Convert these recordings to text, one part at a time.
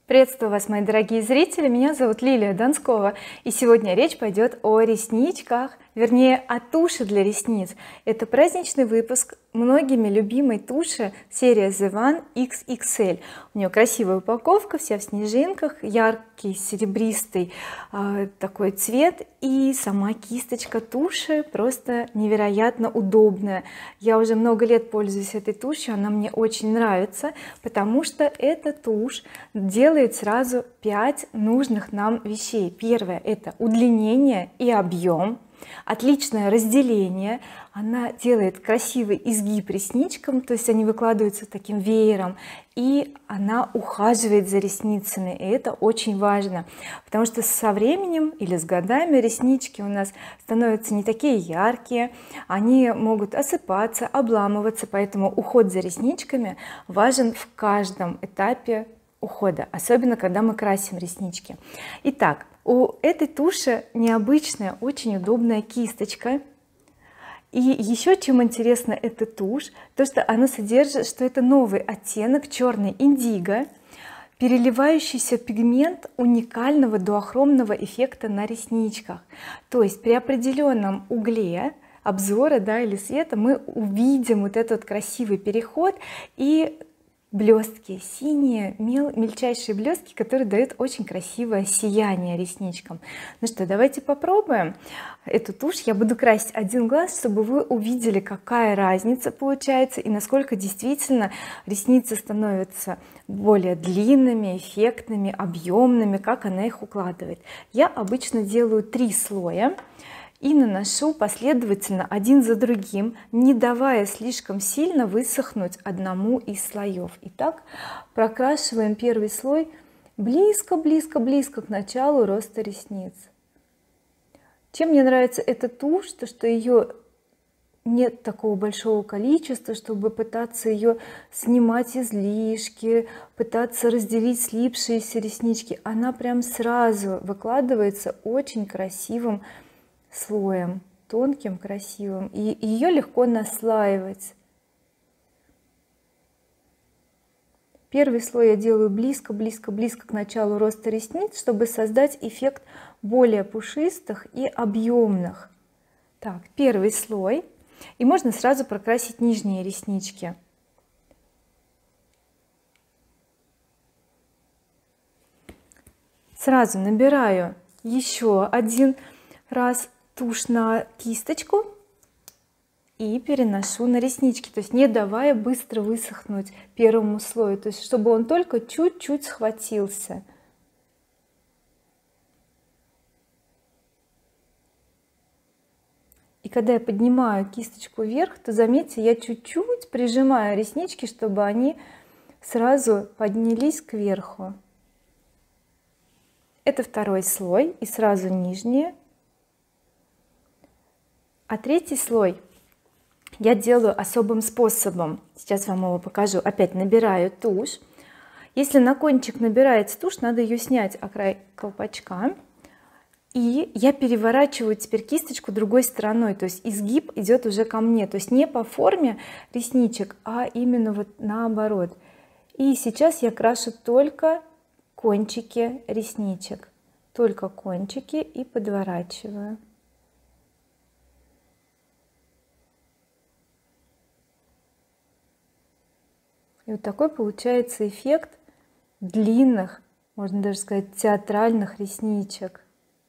Приветствую вас, мои дорогие зрители, меня зовут Лилия Донскова, и сегодня речь пойдет о ресничках, вернее о туши для ресниц. Это праздничный выпуск многими любимой туши серия The One XXL. У нее красивая упаковка, вся в снежинках, яркий серебристый такой цвет, и сама кисточка туши просто невероятно удобная. Я уже много лет пользуюсь этой тушью, она мне очень нравится, потому что эта тушь делает сразу 5 нужных нам вещей. Первое — это удлинение и объем, отличное разделение, она делает красивый изгиб ресничкам, то есть они выкладываются таким веером, и она ухаживает за ресницами, и это очень важно, потому что со временем или с годами реснички у нас становятся не такие яркие, они могут осыпаться, обламываться, поэтому уход за ресничками важен в каждом этапе ухода, особенно когда мы красим реснички. Итак, у этой туши необычная, очень удобная кисточка. И еще чем интересна эта тушь, то что она содержит, что это новый оттенок черный индиго, переливающийся пигмент уникального дуохромного эффекта на ресничках. То есть при определенном угле обзора, или света мы увидим вот этот красивый переход и блестки синие, мельчайшие блестки, которые дают очень красивое сияние ресничкам. Ну что, давайте попробуем эту тушь. Я буду красить один глаз, чтобы вы увидели, какая разница получается и насколько действительно ресницы становятся более длинными, эффектными, объемными, как она их укладывает. Я обычно делаю 3 слоя и наношу последовательно один за другим, не давая слишком сильно высохнуть одному из слоев. Итак, прокрашиваем первый слой близко к началу роста ресниц. Чем мне нравится эта тушь, то что ее нет такого большого количества, чтобы пытаться ее снимать излишки, пытаться разделить слипшиеся реснички. Она прям сразу выкладывается очень красивым слоем, тонким, красивым, и ее легко наслаивать. Первый слой я делаю близко к началу роста ресниц, чтобы создать эффект более пушистых и объемных. Так, первый слой, и можно сразу прокрасить нижние реснички. Сразу набираю еще один раз тушь на кисточку и переношу на реснички, то есть не давая быстро высохнуть первому слою, то есть чтобы он только чуть-чуть схватился. И когда я поднимаю кисточку вверх, то заметьте, я чуть-чуть прижимаю реснички, чтобы они сразу поднялись кверху. Это второй слой, и сразу нижние. А третий слой я делаю особым способом, сейчас вам его покажу. Опять набираю тушь. Если на кончик набирается тушь, надо ее снять о край колпачка, и я переворачиваю теперь кисточку другой стороной, то есть изгиб идет уже ко мне, то есть не по форме ресничек, а именно вот наоборот. И сейчас я крашу только кончики ресничек, только кончики, и подворачиваю. И вот такой получается эффект длинных, можно даже сказать, театральных ресничек.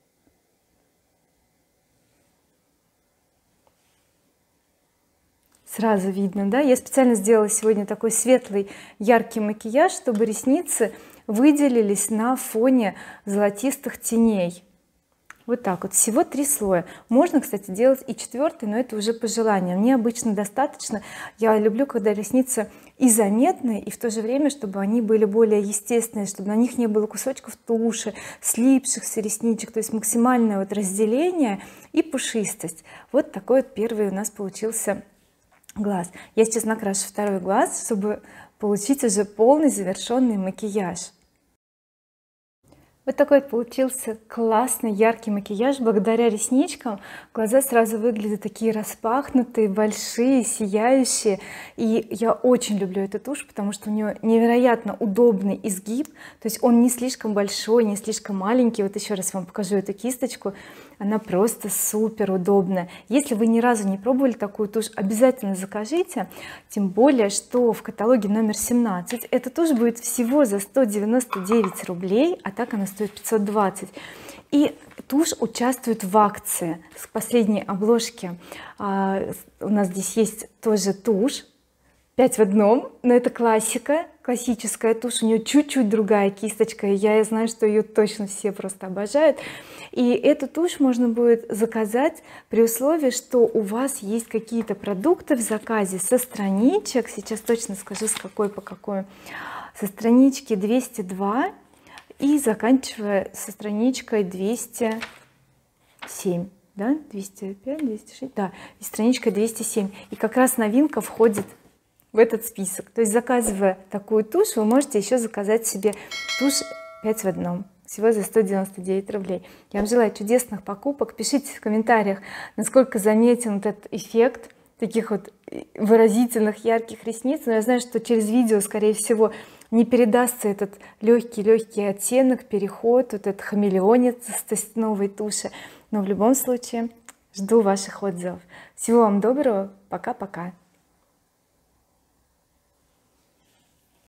Сразу видно, да? Я специально сделала сегодня такой светлый яркий макияж, чтобы ресницы выделились на фоне золотистых теней. Вот так вот, всего 3 слоя. Можно, кстати, делать и 4-й, но это уже по желанию. Мне обычно достаточно. Я люблю, когда ресницы и заметные, и в то же время чтобы они были более естественные, чтобы на них не было кусочков туши, слипшихся ресничек, то есть максимальное вот разделение и пушистость. Вот такой вот первый у нас получился глаз. Я сейчас накрашу второй глаз, чтобы получить уже полный завершенный макияж. Вот такой вот получился классный яркий макияж. Благодаря ресничкам глаза сразу выглядят такие распахнутые, большие, сияющие. И я очень люблю эту тушь, потому что у нее невероятно удобный изгиб, то есть он не слишком большой, не слишком маленький. Вот еще раз вам покажу эту кисточку, она просто супер удобная. Если вы ни разу не пробовали такую тушь, обязательно закажите, тем более что в каталоге номер 17 эта тушь будет всего за 199 рублей, а так она стоит 520. И тушь участвует в акции с последней обложки. У нас здесь есть тоже тушь 5 в одном, но это классика, классическая тушь, у нее чуть-чуть другая кисточка, и я знаю, что ее точно все просто обожают. И эту тушь можно будет заказать при условии, что у вас есть какие-то продукты в заказе со страничек, сейчас точно скажу с какой по какой, со странички 202 и заканчивая со страничкой 207, да, 205, 206, да, и страничка 207, и как раз новинка входит в этот список. То есть заказывая такую тушь, вы можете еще заказать себе тушь 5 в одном всего за 199 рублей. Я вам желаю чудесных покупок. Пишите в комментариях, насколько заметен вот этот эффект таких вот выразительных ярких ресниц. Но я знаю, что через видео скорее всего не передастся этот легкий оттенок, переход, вот этот хамелеонец с новой туши. Но в любом случае жду ваших отзывов. Всего вам доброго, пока-пока.